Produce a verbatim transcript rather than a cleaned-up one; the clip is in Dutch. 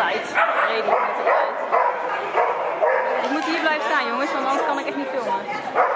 tijd. Redelijk met de tijd. Ik moet hier blijven staan jongens, want anders kan ik echt niet filmen.